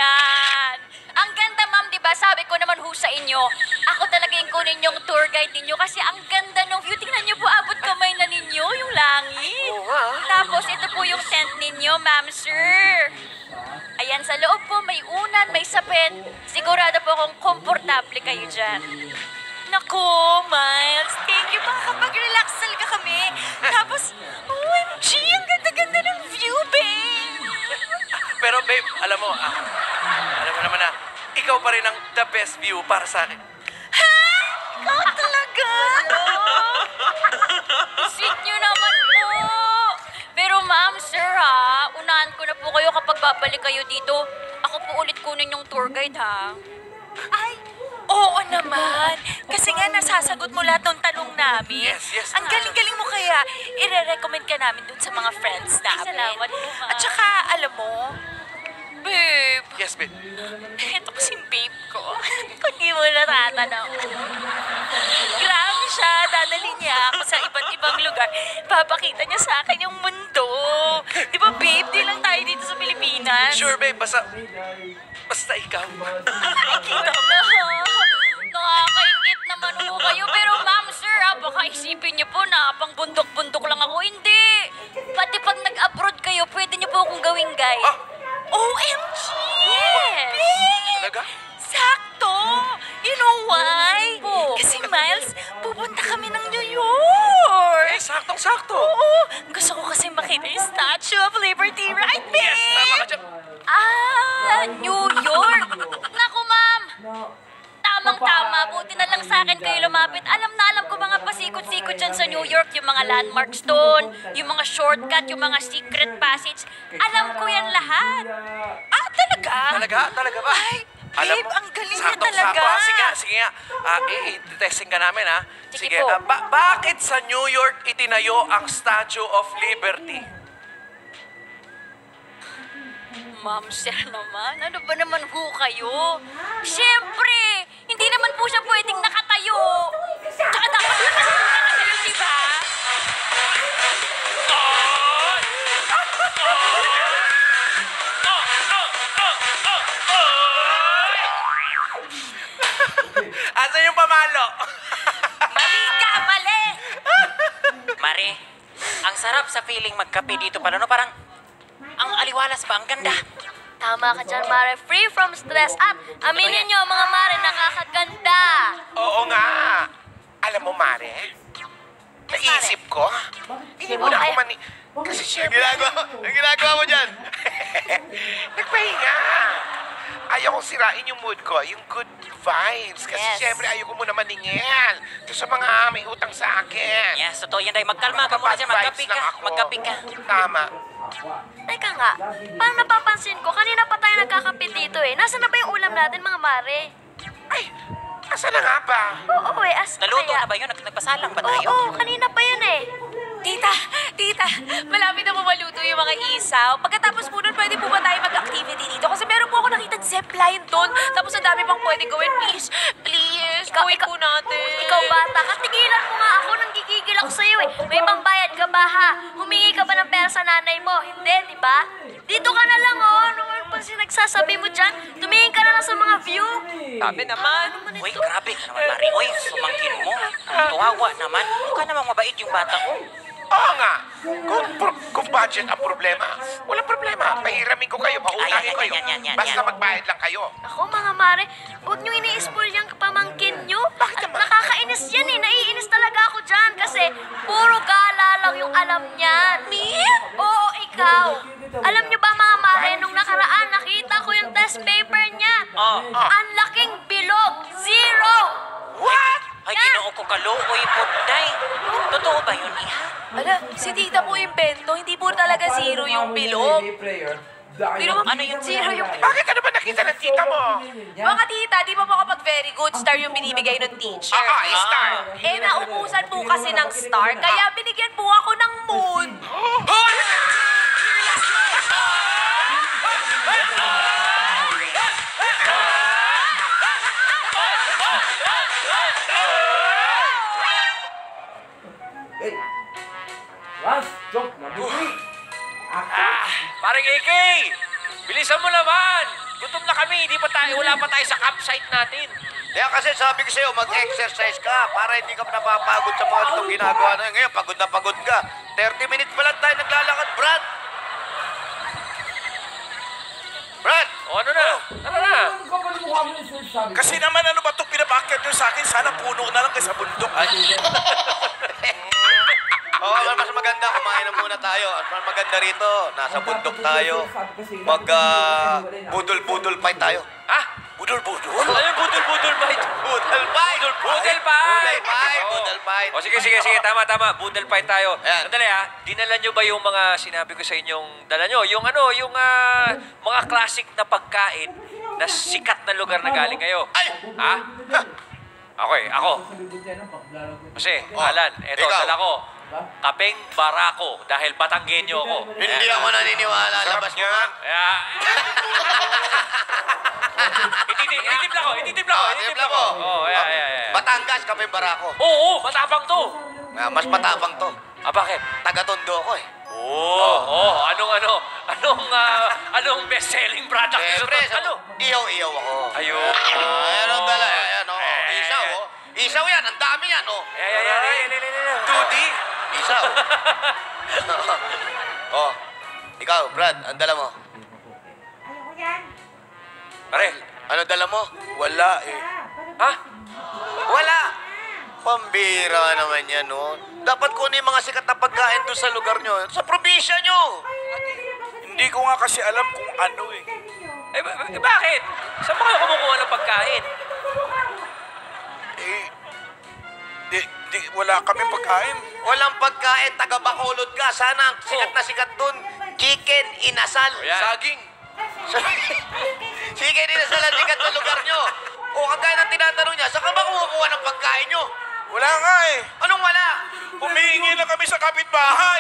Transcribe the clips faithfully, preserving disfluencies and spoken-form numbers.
yan. Ang ganda, ma'am, di ba? Sabi ko naman ho sa inyo, ako talaga yung kunin yung tour guide ninyo kasi ang ganda ng view. Tingnan niyo po, abot kamay na ninyo, yung langit. Oo nga. Tapos, ito po yung tent ninyo, ma'am, sir. Ayan, sa loob po, may unan, may sapin. Sigurado po akong komportable kayo dyan. Naku, Miles, thank you. Makakapag-relax talaga kami. Tapos, O M G, ang ganda-ganda ng view, babe. Pero babe, alam mo, ah, alam mo naman na, ikaw pa rin ang the best view para sa akin. Ha? Ikaw talaga? Sweet nyo naman po. Pero ma'am, sir ha, unahan ko na po kayo kapag babalik kayo dito. Ako po ulit kunin yung tour guide ha. Ay, oo naman. Kasi nga nasasagot mo lahat ng tanong namin. Yes, yes, Ang ma'am. galing-galing mo kaya, ire-recommend ka namin dun sa mga friends namin. Salamat po, ma'am. At saka, alam mo, babe, Yes, babe. ito kasing babe ko. Kung di mo natatanaw. Grabe siya, dadalhin niya ako sa iba't ibang lugar. Papakita niya sa akin yung mundo. Di ba, babe? Di lang tayo dito sa Pilipinas. Sure, babe. Basta, basta ikaw. Ay, kita mo. Nakakaingit naman po kayo. Pero ma'am, sir, ha, baka isipin niyo po na pang bundok-bundok lang ako. Hindi. Pati pag nag-abroad kayo, pwede niyo po akong gawing guide. Ah, O M G! Yes! Babe! talaga? Sakto! You know why? Po. Kasi, Miles, pupunta kami ng New York! Eh, saktong-sakto. Oo! Gusto ko kasi makita yung Statue of Liberty, right, babe? Yes, tama ka dyan. Ah, New York. Naku, ma'am. Tamang-tama. Buti na lang sa akin kayo lumapit. Alam na alam ko mga pasikot-sikot dyan sa New York. Yung mga landmarks doon, yung mga shortcut, yung mga secret passage. Alam ko yan lahat. Ah, talaga? Talaga? Talaga ba? Ay, babe, ang galing niya talaga. Saktong-sakto. Ah, sige nga, sige nga. Ah, i-testing ka namin, ha? Sige po. ah, ba- bakit sa New York itinayo ang Statue of Liberty? Ma'am, sir naman. Ano ba naman ho kayo? Siyempre, hindi naman po siya pwedeng nakatayo. Tsaka dapat naman siya nakatayo, di ba? Asan yung pamalo? Mali ka, mali! Mare, ang sarap sa feeling magkape dito pala, no? Parang, ang aliwalas ba? Ang ganda. Tama ka dyan, Mare. Free from stress. At aminin nyo, mga Mare, nakakaganda. Oo nga. Alam mo, Mare, naisip ko, hindi mo na ako mani... Kasi syempre... Ang ginagawa, ang ginagawa mo dyan? Nagpahinga. Ayaw kong sirain yung mood ko, yung good vibes. Kasi Yes. syempre ayaw ko muna maningil. Ito sa mga may utang sa akin. Yes, totoo yan, Day. Magkalma ka muna dyan. Bad Magkape vibes ka. lang ako. Magkape ka. Tama. Teka nga, parang napapansin ko, kanina pa tayo nagkakapit dito eh. Nasaan na ba yung ulam natin, mga Mare? Ay, asa na nga ba? Oo, eh. As Naluto kaya? na ba yun? Nag- Nagpasalang ba Oo, tayo? oo, kanina pa yun eh. Tita, tita, malapit na po maluto yung mga isaw. Pagkatapos po nun, pwede po ba tayo mag-activity dito? Kasi meron po ako nakita zipline doon. Tapos ang dami pang pwede gawin. Please, please, Ikaw- gawin ikaw- po natin. Ikaw bata, katigilan mo nga ako, nang gigigil ako sa'yo eh. May pambayad ka ba ha? Humingi ka ba ng pera sa nanay mo? Hindi, di ba? Dito ka na lang oh. Ano pa sinagsasabi mo dyan? Tumingin ka na lang sa mga view. Sabi naman. Uy, grabe ka naman, Mare. Uy, sumangkin mo. Tuwawa naman. Mukha namang mabait yung bata ko. Oo nga. Kung, pro- kung budget ang problema, walang problema. Pahiramin ko kayo, pautahin Ayan, ko kayo. yan, yan, yan, Basta yan. magbayad lang kayo. Ako mga Mare, huwag niyo ini-spoil yung pamangkin niyo. Bakit At naman? nakakainis yan eh. Naiinis talaga ako dyan kasi puro gala lang yung alam niyan. Me? Oo, ikaw. Alam niyo ba mga Mare, nung nakaraan nakita ko yung test paper niya. Oh. Ang laking bilog. Zero. What? Ay, ginoo ko kaluoy po, Day. Totoo ba yun, Iha? Ala, si tita po invento. Hindi po talaga zero yung bilog. Pero Ano yung zero yung Bakit ano ba nakita ng tita mo? Mga tita, di ba po kapag very good star yung binibigay ng teacher? Oo, ah, star. Eh, naubusan po kasi ng star, kaya binigyan po ako ng moon. Hey, last joke number three. Ah, parang A K! Bilisan mo naman! Gutom na kami. Hindi pa tayo, wala pa tayo sa campsite natin. Kaya kasi sabi ko sa'yo, mag-exercise ka para hindi ka napapagod sa mga itong ginagawa na yun. Ngayon, pagod na pagod ka. thirty minutes pa lang tayo naglalakad, Brad. Brad! O ano na? Ano na? Ano ka ba yung mukha mo yung sinasabi ko? Kasi naman ano ba itong pinapakyat nyo sa akin? Sana puno na lang kayo sa bundok. Ay. Oo, mas maganda, kumain na muna tayo. Mas maganda rito, nasa bundok tayo. Mag, ah, budol-budol fight tayo. Ha? Budol-budol? Ano yung budol-budol fight? Budol fight! Budol fight! Budol fight! Oo. Budol fight! O sige, sige, sige. Tama, tama. Budol fight tayo. Ayan. Sandali ha. Dinala nyo ba yung mga sinabi ko sa inyong dala nyo? Yung ano, yung ah, mga classic na pagkain na sikat na lugar na galing kayo. Ay! Ha? Okay, ako. Kasi, Alan, eto, Ikaw. dala ko. Kapeng Barako dahil Batanggenyo ako. Hindi ako naniniwala. Sarap Labas mo niyan. nga. Kaya... Ititip, ititip lang ako, ititip lang ako, Ah, ititip tip lang lang ako. mo. Oo, yeah, yeah, yeah. Batangas, Kape Barako. Oo, oo, matapang to. Ah, mas matapang to. Ah, bakit? Taga-tondo ako eh. Oo, oo, anong ano, anong, ah, anong best-selling product? Siyempre, nito? Ano? iyaw-iyaw ako. Ayun. Ayan ang dala. Ayan, oh. Eh. Isaw, oh. Isaw yan. Ang dami yan, oh. Yeah, yeah, yeah, yeah, yeah, yeah, yeah. Tudi? Isaw. oh. Ikaw, Brad, ang dala mo. Pare, Ano dala mo? Wala eh. ha? Wala. Pambira naman yan, no? Dapat kunin yung mga sikat na pagkain doon sa lugar nyo. Sa probinsya nyo. Hindi ko nga kasi alam kung ano eh. Eh, ba- ba- bakit? Saan ba kayo kumukuha ng pagkain? Eh, di, di, wala kami pagkain. Walang pagkain, taga Bacolod ka. Sana ang sikat na sikat doon. Chicken inasal. Oh, yan. Saging. Chicken inasal ang sikat na lugar nyo. O kagaya ng tinatanong niya, saan ka ba kumukuha ng pagkain nyo? Wala nga eh. Anong wala? Humihingi na kami sa kapitbahay.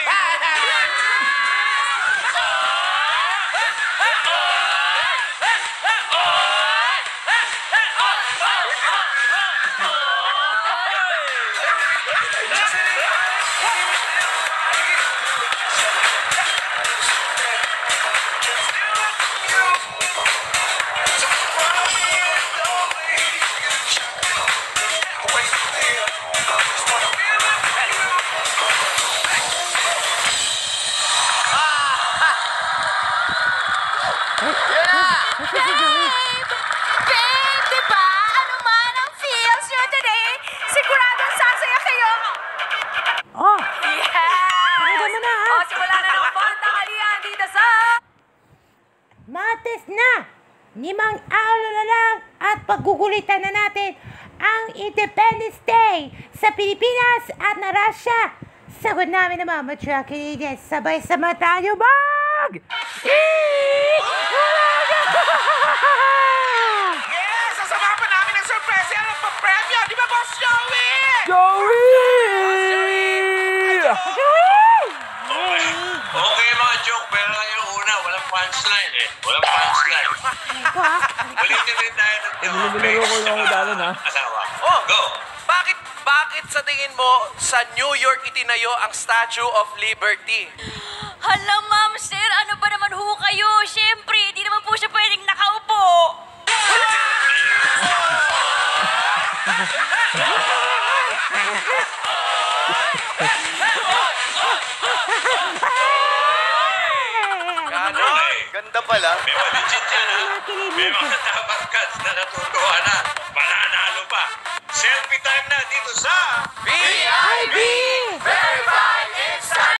Yan na! Babe! Babe, di ba? Ano man ang feels nyo today? Siguradong sasaya kayo. Oh, Yes! Pakita mo na, ha? O, simula na ng pantangalian dito sa... matis na! Limang aulo na lang at paggugulitan na natin ang Independence Day sa Pilipinas at na Russia. Sagot namin ng mga mature Canadians. Sabay-sama tayo mag! Yes! Sasama pa namin ang surprise. Yan ang pa-premyo. Di ba, Boss Joey? Okay, mga joke, pero yung una, walang punchline eh. Walang punchline. Ulitin din tayo ng Niloloko lang ako dahil, ha? asawa. Oh, Go! bakit, bakit sa tingin mo sa New York itinayo ang Statue of Liberty? Hala, ma'am, sir, ano ba naman ho kayo? Siyempre, di naman po siya pwedeng nakaupo. Ganon. Ganda pala. May waligid dyan ha. May mga tabangkats na natutuwa na. Mananalo pa. Selfie time na dito sa... V I P!